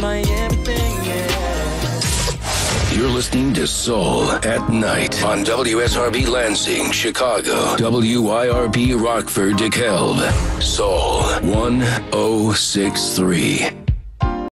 my everything, yeah. You're listening to Soul at Night on WSRB Lansing, Chicago, WYRB Rockford, DeKalb. Soul 1063.